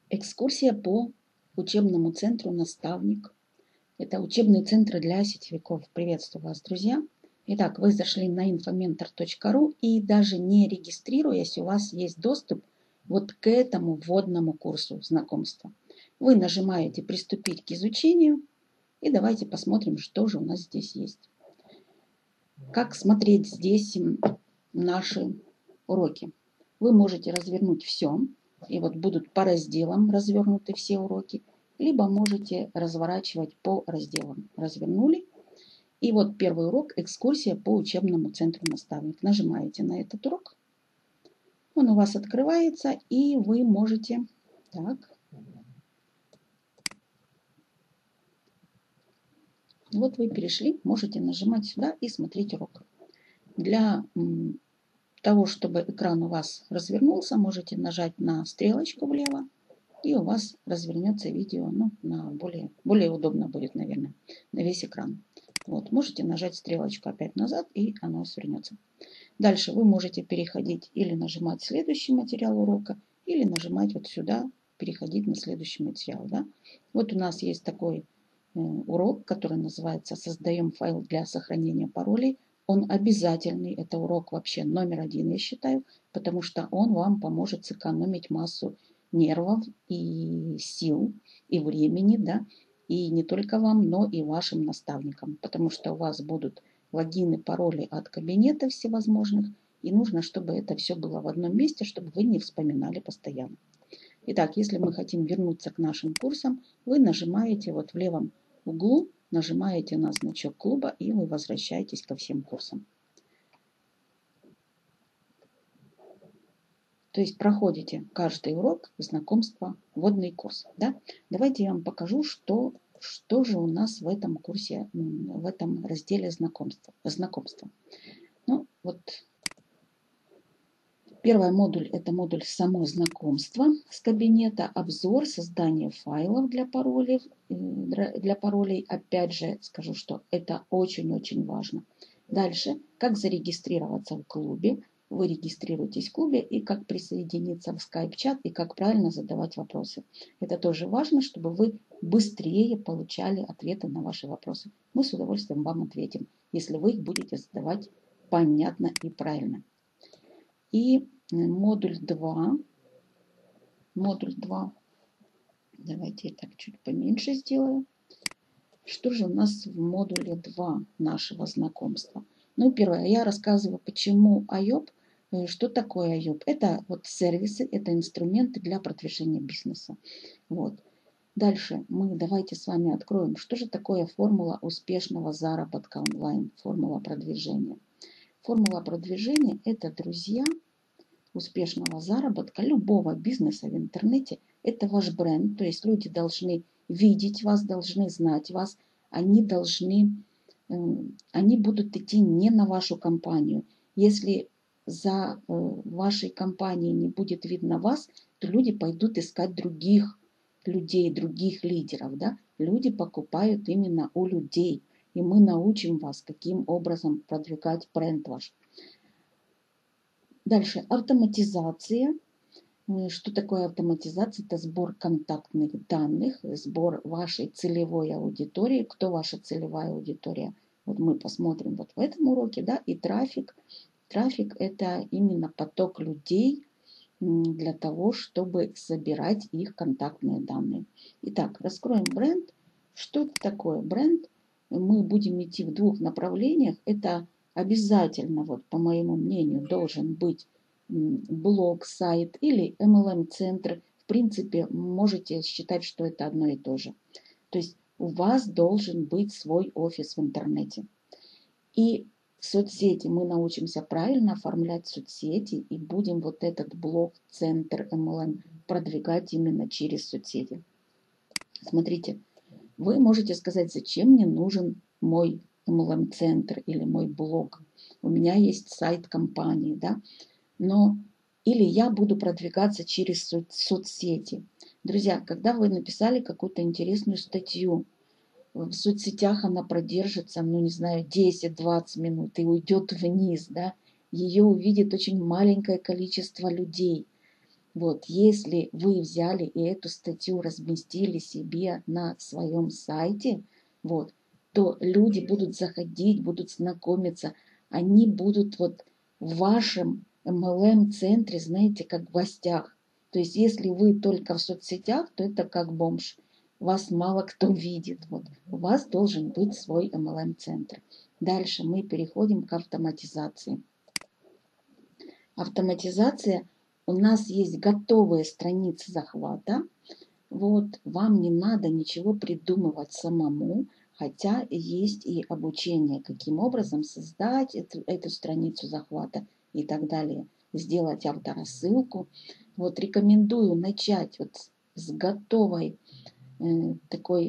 Экскурсия по учебному центру «Наставник». Это учебный центр для сетевиков. Приветствую вас, друзья. Итак, вы зашли на infomentor.ru и даже не регистрируясь, у вас есть доступ вот к этому вводному курсу знакомства. Вы нажимаете «Приступить к изучению» и давайте посмотрим, что же у нас здесь есть. Как смотреть здесь наши уроки. Вы можете развернуть все, и вот будут по разделам развернуты все уроки, либо можете разворачивать по разделам. Развернули. И вот первый урок – экскурсия по учебному центру «Наставник». Нажимаете на этот урок. Он у вас открывается, и вы можете... Так. Вот вы перешли, можете нажимать сюда и смотреть урок. Для того, чтобы экран у вас развернулся, можете нажать на стрелочку влево, и у вас развернется видео, на более удобно будет, наверное, на весь экран. Вот, можете нажать стрелочку опять назад, и оно свернется. Дальше вы можете переходить или нажимать следующий материал урока, или нажимать вот сюда, переходить на следующий материал. Да? Вот у нас есть такой урок, который называется «Создаем файл для сохранения паролей». Он обязательный, это урок вообще номер 1, я считаю, потому что он вам поможет сэкономить массу нервов и сил, и времени, да, и не только вам, но и вашим наставникам, потому что у вас будут логины, пароли от кабинетов всевозможных, и нужно, чтобы это все было в одном месте, чтобы вы не вспоминали постоянно. Итак, если мы хотим вернуться к нашим курсам, вы нажимаете вот в левом углу, нажимаете на значок клуба, и вы возвращаетесь ко всем курсам. То есть проходите каждый урок знакомства, вводный курс. Да? Давайте я вам покажу, что же у нас в этом курсе, в этом разделе знакомства. Ну, вот первый модуль – это модуль «Само знакомство» с кабинета, обзор, создание файлов для паролей. Опять же скажу, что это очень-очень важно. Дальше, как зарегистрироваться в клубе. Вы регистрируетесь в клубе, и как присоединиться в скайп-чат, и как правильно задавать вопросы. Это тоже важно, чтобы вы быстрее получали ответы на ваши вопросы. Мы с удовольствием вам ответим, если вы их будете задавать понятно и правильно. И модуль 2. Давайте я так чуть поменьше сделаю. Что же у нас в модуле 2 нашего знакомства? Ну, первое, я рассказываю, почему IOP. Что такое IOP? Это вот сервисы, это инструменты для продвижения бизнеса. Вот. Дальше давайте с вами откроем, что же такое формула успешного заработка онлайн, формула продвижения. Формула продвижения – это, друзья, успешного заработка любого бизнеса в интернете – это ваш бренд. То есть люди должны видеть вас, должны знать вас. Они будут идти не на вашу компанию. Если за вашей компанией не будет видно вас, то люди пойдут искать других людей, других лидеров. Да? Люди покупают именно у людей. И мы научим вас, каким образом продвигать бренд ваш. Дальше автоматизация. Что такое автоматизация? Это сбор контактных данных, сбор вашей целевой аудитории. Кто ваша целевая аудитория? Вот мы посмотрим вот в этом уроке. Да? И трафик. Трафик – это именно поток людей для того, чтобы собирать их контактные данные. Итак, раскроем бренд. Что это такое бренд? Мы будем идти в двух направлениях. Это обязательно, вот по моему мнению, должен быть блог, сайт или MLM-центр. В принципе, можете считать, что это одно и то же. То есть у вас должен быть свой офис в интернете. И в соцсети мы научимся правильно оформлять соцсети и будем вот этот блог, центр, MLM продвигать именно через соцсети. Смотрите, вы можете сказать, зачем мне нужен мой MLM-центр или мой блог. У меня есть сайт компании, да, но или я буду продвигаться через соцсети. Друзья, когда вы написали какую-то интересную статью, в соцсетях она продержится, 10-20 минут и уйдет вниз, да, ее увидит очень маленькое количество людей. Вот, если вы взяли и эту статью разместили себе на своем сайте, вот, то люди будут заходить, будут знакомиться, они будут вот в вашем MLM-центре, знаете, как в гостях. То есть, если вы только в соцсетях, то это как бомж. Вас мало кто видит. Вот. У вас должен быть свой MLM-центр. Дальше мы переходим к автоматизации. Автоматизация. У нас есть готовые страницы захвата. Вот, вам не надо ничего придумывать самому, хотя есть и обучение, каким образом создать эту страницу захвата и так далее, сделать авторассылку. Вот рекомендую начать вот с готовой такой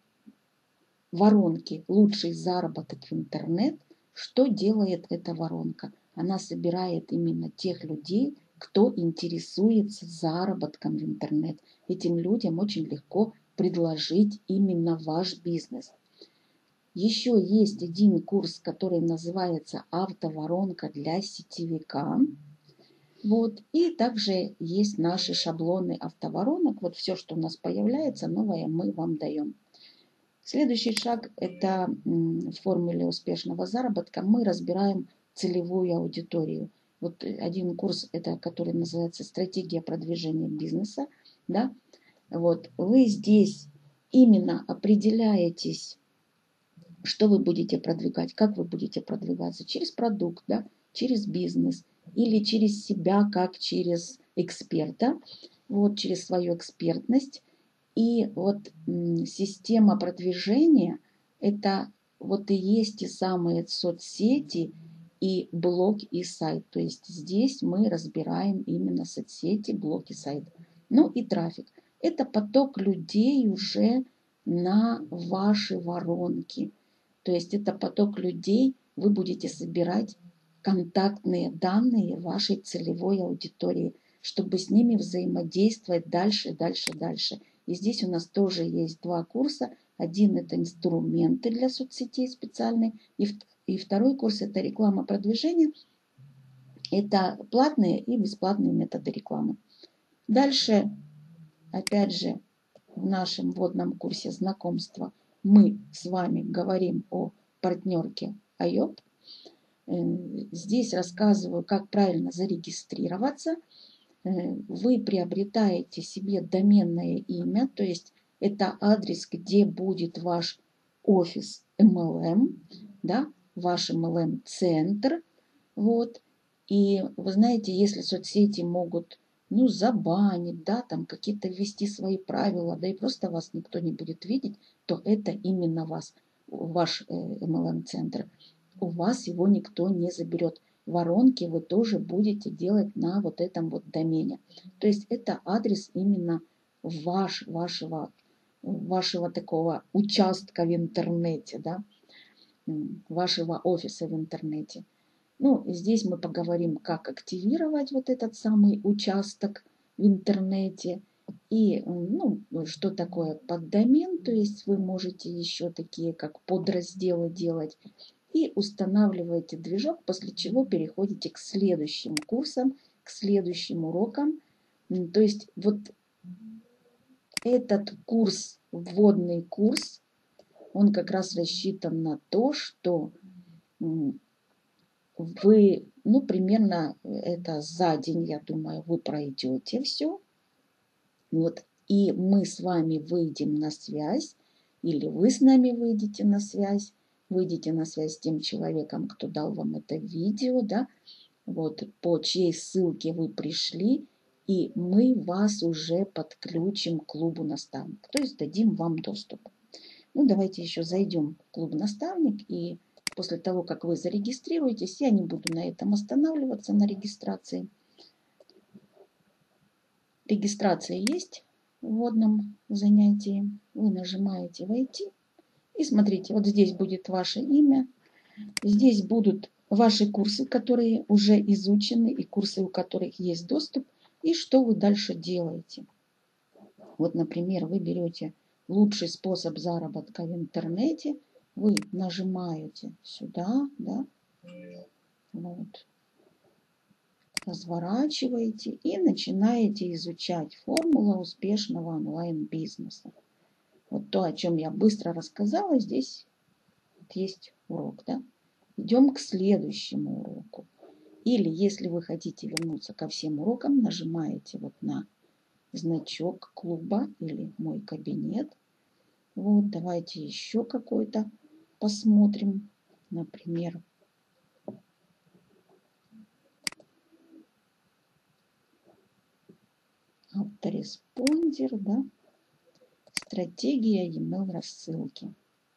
воронки «Лучший заработок в интернет». Что делает эта воронка? Она собирает именно тех людей, кто интересуется заработком в интернет. Этим людям очень легко предложить именно ваш бизнес. Еще есть один курс, который называется «Автоворонка для сетевика». Вот. И также есть наши шаблоны автоворонок. Вот все, что у нас появляется, новое мы вам даем. Следующий шаг – это в формуле успешного заработка мы разбираем целевую аудиторию. Вот один курс, это который называется «Стратегия продвижения бизнеса». Да? Вот. Вы здесь именно определяетесь, что вы будете продвигать, как вы будете продвигаться, через продукт, да? Через бизнес или через себя, как через эксперта, вот, через свою экспертность. И вот система продвижения – это вот и есть те самые соцсети и блог и сайт. То есть здесь мы разбираем именно соцсети, блог и сайт. Ну и трафик. Это поток людей уже на ваши воронки. То есть это поток людей, вы будете собирать контактные данные вашей целевой аудитории, чтобы с ними взаимодействовать дальше, дальше, дальше. И здесь у нас тоже есть два курса. Один – это инструменты для соцсетей специальные, и второй курс – это реклама продвижения. Это платные и бесплатные методы рекламы. Дальше, опять же, в нашем вводном курсе знакомства мы с вами говорим о партнерке IOP. Здесь рассказываю, как правильно зарегистрироваться. Вы приобретаете себе доменное имя, то есть это адрес, где будет ваш офис MLM, да, ваш MLM-центр. Вот. И вы знаете, если соцсети могут забанить, да, там какие-то ввести свои правила, да и просто вас никто не будет видеть, то это именно ваш MLM-центр. У вас его никто не заберет. Воронки вы тоже будете делать на вот этом вот домене. То есть это адрес именно вашего такого участка в интернете, да, вашего офиса в интернете. Ну, здесь мы поговорим, как активировать вот этот самый участок в интернете и, что такое поддомен, то есть вы можете еще такие, как подразделы делать, и устанавливаете движок, после чего переходите к следующим курсам, к следующим урокам. То есть вот этот курс, вводный курс, он как раз рассчитан на то, что вы, примерно это за день, я думаю, вы пройдете все. Вот, и мы с вами выйдем на связь, или вы с нами выйдете на связь с тем человеком, кто дал вам это видео, да, вот, по чьей ссылке вы пришли, и мы вас уже подключим к клубу наставник, то есть дадим вам доступ. Давайте еще зайдем в клуб наставник, и после того, как вы зарегистрируетесь, я не буду на этом останавливаться, на регистрации. Регистрация есть в вводном занятии. Вы нажимаете «Войти». И смотрите, вот здесь будет ваше имя. Здесь будут ваши курсы, которые уже изучены, и курсы, у которых есть доступ. И что вы дальше делаете. Вот, например, вы берете «Лучший способ заработка в интернете». Вы нажимаете сюда, да, вот. разворачиваете и начинаете изучать формулу успешного онлайн-бизнеса. Вот то, о чем я быстро рассказала, здесь вот есть урок, да? Идем к следующему уроку. Или, если вы хотите вернуться ко всем урокам, нажимаете вот на значок клуба или мой кабинет. Вот, давайте еще какой-то посмотрим. Например, автореспондер, да? Стратегия e-mail рассылки.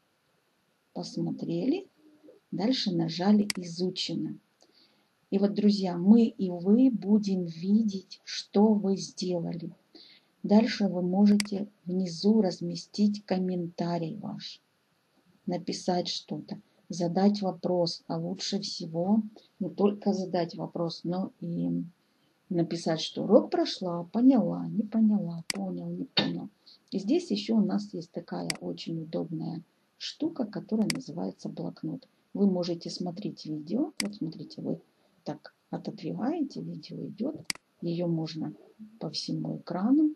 Посмотрели. Дальше нажали «Изучено». И вот, друзья, мы и вы будем видеть, что вы сделали. Дальше вы можете внизу разместить комментарий ваш, написать что-то, задать вопрос. А лучше всего не только задать вопрос, но и написать, что урок прошла, поняла, не поняла, понял, не понял. И здесь еще у нас есть такая очень удобная штука, которая называется блокнот. Вы можете смотреть видео. Вот смотрите, вы так отодвигаете, видео идет. Ее можно по всему экрану,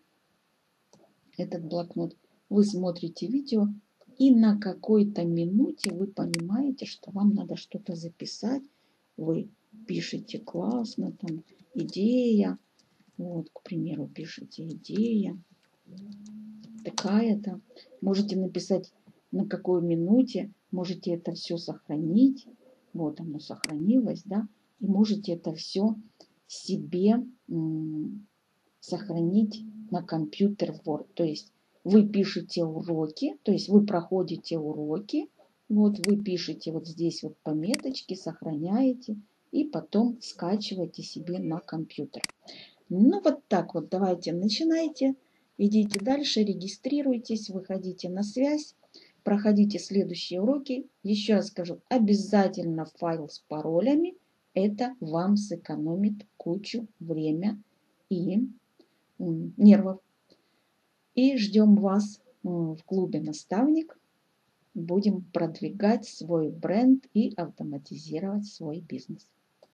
этот блокнот. Вы смотрите видео, и на какой-то минуте вы понимаете, что вам надо что-то записать. Вы пишете классно, там идея. Вот, к примеру, пишите идея такая-то. Можете написать, на какой минуте. Можете это все сохранить. Вот оно сохранилось, да. И можете это все себе сохранить на компьютер в Word. То есть вы пишете уроки, то есть вы проходите уроки. Вот вы пишете вот здесь вот пометочки, сохраняете и потом скачиваете себе на компьютер. Ну вот так вот, давайте начинайте, идите дальше, регистрируйтесь, выходите на связь, проходите следующие уроки. Еще раз скажу, обязательно файл с паролями, это вам сэкономит кучу времени и нервов. И ждем вас в клубе «Наставник». Будем продвигать свой бренд и автоматизировать свой бизнес.